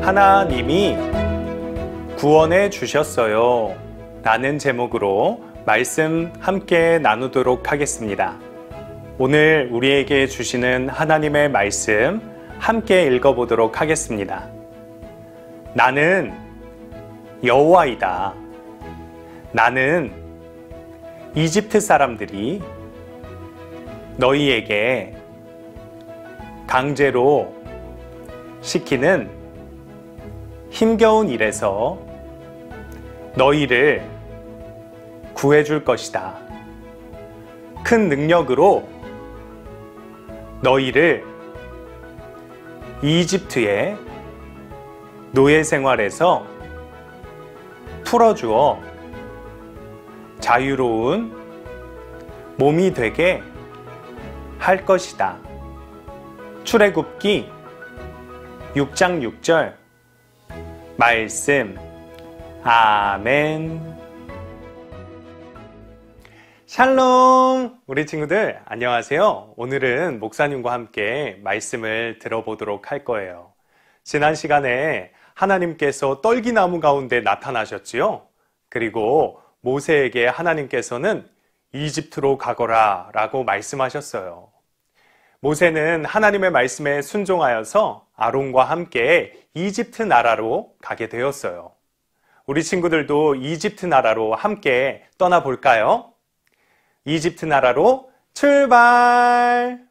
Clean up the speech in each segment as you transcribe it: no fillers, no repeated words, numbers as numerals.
하나님이 구원해 주셨어요 라는 제목으로 말씀 함께 나누도록 하겠습니다. 오늘 우리에게 주시는 하나님의 말씀 함께 읽어보도록 하겠습니다. 나는 여호와이다. 나는 이집트 사람들이 너희에게 강제로 시키는 힘겨운 일에서 너희를 구해줄 것이다. 큰 능력으로 너희를 이집트의 노예 생활에서 풀어주어 자유로운 몸이 되게 할 것이다. 출애굽기 6장 6절 말씀. 아멘. 샬롬! 우리 친구들 안녕하세요. 오늘은 목사님과 함께 말씀을 들어보도록 할 거예요. 지난 시간에 하나님께서 떨기나무 가운데 나타나셨지요. 그리고 모세에게 하나님께서는 이집트로 가거라 라고 말씀하셨어요. 모세는 하나님의 말씀에 순종하여서 아론과 함께 이집트 나라로 가게 되었어요. 우리 친구들도 이집트 나라로 함께 떠나볼까요? 이집트 나라로 출발!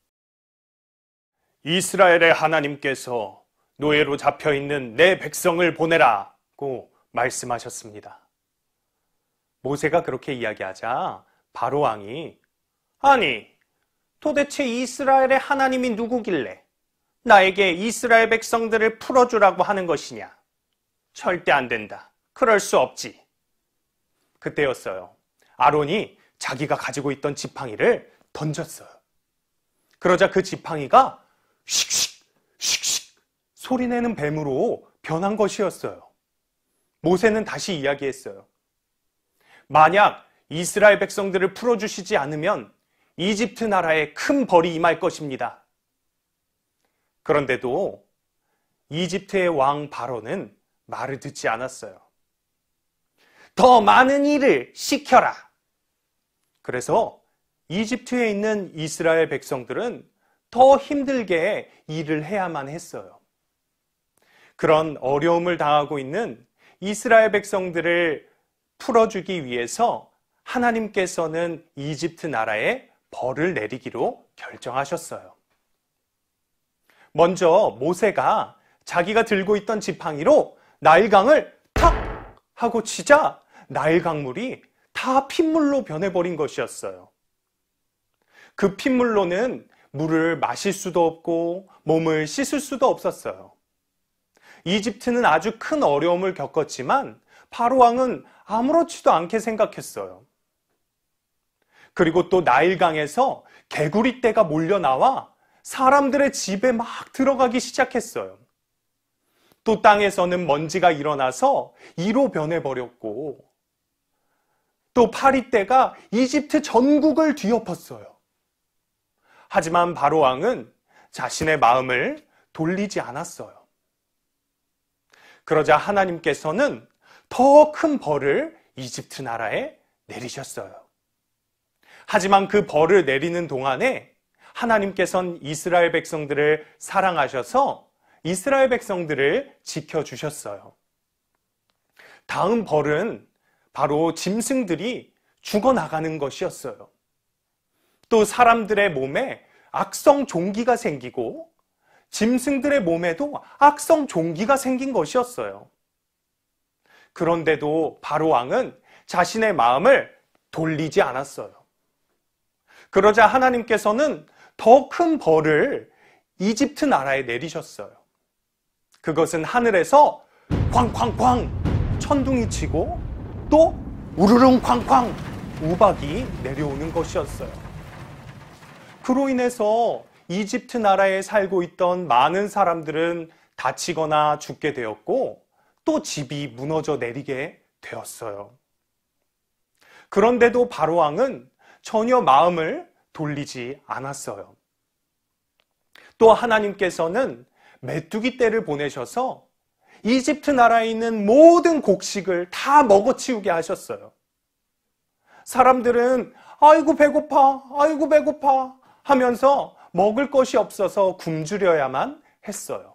이스라엘의 하나님께서 노예로 잡혀있는 내 백성을 보내라고 말씀하셨습니다. 모세가 그렇게 이야기하자 바로 왕이 아니 도대체 이스라엘의 하나님이 누구길래 나에게 이스라엘 백성들을 풀어주라고 하는 것이냐? 절대 안 된다. 그럴 수 없지. 그때였어요. 아론이 자기가 가지고 있던 지팡이를 던졌어요. 그러자 그 지팡이가 씩씩 씩씩 소리내는 뱀으로 변한 것이었어요. 모세는 다시 이야기했어요. 만약 이스라엘 백성들을 풀어주시지 않으면 이집트 나라에 큰 벌이 임할 것입니다. 그런데도 이집트의 왕 바로는 말을 듣지 않았어요. 더 많은 일을 시켜라. 그래서 이집트에 있는 이스라엘 백성들은 더 힘들게 일을 해야만 했어요. 그런 어려움을 당하고 있는 이스라엘 백성들을 풀어주기 위해서 하나님께서는 이집트 나라에 벌을 내리기로 결정하셨어요. 먼저 모세가 자기가 들고 있던 지팡이로 나일강을 탁 하고 치자 나일강물이 다 핏물로 변해버린 것이었어요. 그 핏물로는 물을 마실 수도 없고 몸을 씻을 수도 없었어요. 이집트는 아주 큰 어려움을 겪었지만 바로 왕은 아무렇지도 않게 생각했어요. 그리고 또 나일강에서 개구리떼가 몰려나와 사람들의 집에 막 들어가기 시작했어요. 또 땅에서는 먼지가 일어나서 이로 변해버렸고 또 파리떼가 이집트 전국을 뒤엎었어요. 하지만 바로 왕은 자신의 마음을 돌리지 않았어요. 그러자 하나님께서는 더 큰 벌을 이집트 나라에 내리셨어요. 하지만 그 벌을 내리는 동안에 하나님께서는 이스라엘 백성들을 사랑하셔서 이스라엘 백성들을 지켜주셨어요. 다음 벌은 바로 짐승들이 죽어나가는 것이었어요. 또 사람들의 몸에 악성 종기가 생기고 짐승들의 몸에도 악성 종기가 생긴 것이었어요. 그런데도 바로 왕은 자신의 마음을 돌리지 않았어요. 그러자 하나님께서는 더 큰 벌을 이집트 나라에 내리셨어요. 그것은 하늘에서 쾅쾅쾅 천둥이 치고 또 우르릉 쾅쾅 우박이 내려오는 것이었어요. 그로 인해서 이집트 나라에 살고 있던 많은 사람들은 다치거나 죽게 되었고 또 집이 무너져 내리게 되었어요. 그런데도 바로 왕은 전혀 마음을 돌리지 않았어요. 또 하나님께서는 메뚜기 떼를 보내셔서 이집트 나라에 있는 모든 곡식을 다 먹어치우게 하셨어요. 사람들은 아이고 배고파, 아이고 배고파 하면서 먹을 것이 없어서 굶주려야만 했어요.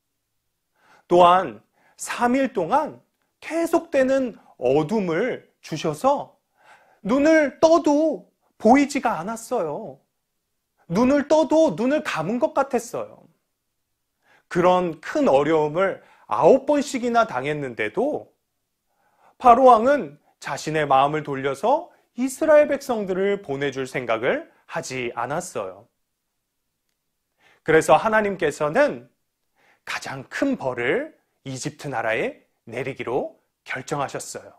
또한 3일 동안 계속되는 어둠을 주셔서 눈을 떠도 보이지가 않았어요. 눈을 떠도 눈을 감은 것 같았어요. 그런 큰 어려움을 9번씩이나 당했는데도 바로 왕은 자신의 마음을 돌려서 이스라엘 백성들을 보내줄 생각을 하지 않았어요. 그래서 하나님께서는 가장 큰 벌을 이집트 나라에 내리기로 결정하셨어요.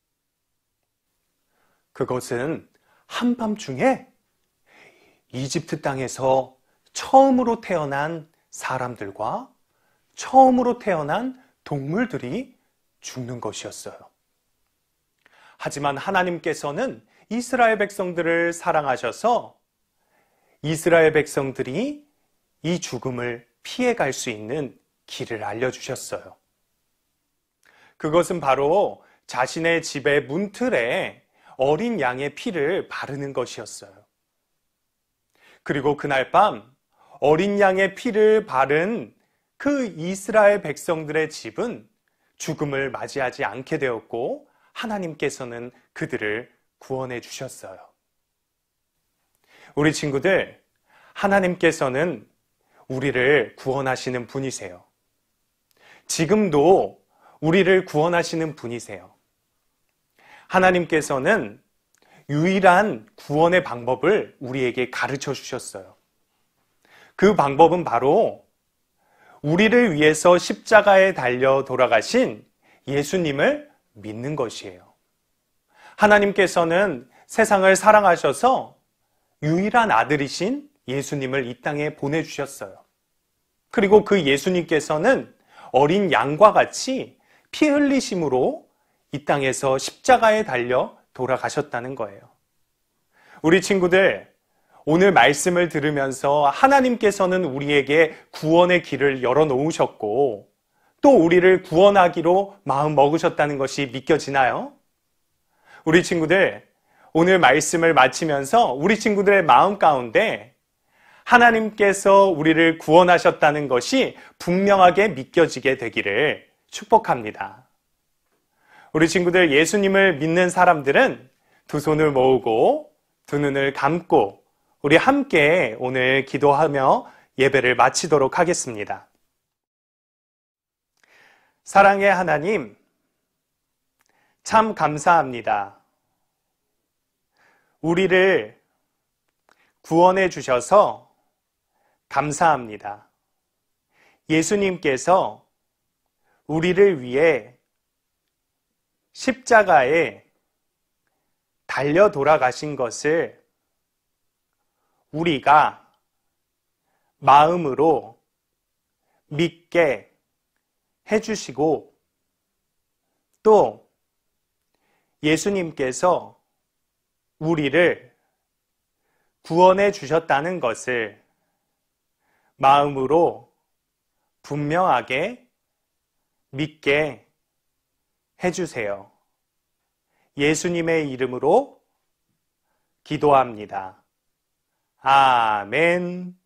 그것은 한밤중에 이집트 땅에서 처음으로 태어난 사람들과 처음으로 태어난 동물들이 죽는 것이었어요. 하지만 하나님께서는 이스라엘 백성들을 사랑하셔서 이스라엘 백성들이 이 죽음을 피해갈 수 있는 길을 알려주셨어요. 그것은 바로 자신의 집의 문틀에 어린 양의 피를 바르는 것이었어요. 그리고 그날 밤 어린 양의 피를 바른 그 이스라엘 백성들의 집은 죽음을 맞이하지 않게 되었고 하나님께서는 그들을 구원해 주셨어요. 우리 친구들, 하나님께서는 우리를 구원하시는 분이세요. 지금도 우리를 구원하시는 분이세요. 하나님께서는 유일한 구원의 방법을 우리에게 가르쳐 주셨어요. 그 방법은 바로 우리를 위해서 십자가에 달려 돌아가신 예수님을 믿는 것이에요. 하나님께서는 세상을 사랑하셔서 유일한 아들이신 예수님을 이 땅에 보내주셨어요. 그리고 그 예수님께서는 어린 양과 같이 피 흘리심으로 이 땅에서 십자가에 달려 돌아가셨다는 거예요. 우리 친구들, 오늘 말씀을 들으면서 하나님께서는 우리에게 구원의 길을 열어놓으셨고 또 우리를 구원하기로 마음 먹으셨다는 것이 믿겨지나요? 우리 친구들, 오늘 말씀을 마치면서 우리 친구들의 마음 가운데 하나님께서 우리를 구원하셨다는 것이 분명하게 믿겨지게 되기를 축복합니다. 우리 친구들, 예수님을 믿는 사람들은 두 손을 모으고 두 눈을 감고 우리 함께 오늘 기도하며 예배를 마치도록 하겠습니다. 사랑의 하나님, 참 감사합니다. 우리를 구원해 주셔서 감사합니다. 예수님께서 우리를 위해 십자가에 달려 돌아가신 것을 우리가 마음으로 믿게 해주시고 또 예수님께서 우리를 구원해 주셨다는 것을 마음으로 분명하게 믿게 해주세요. 예수님의 이름으로 기도합니다. 아멘.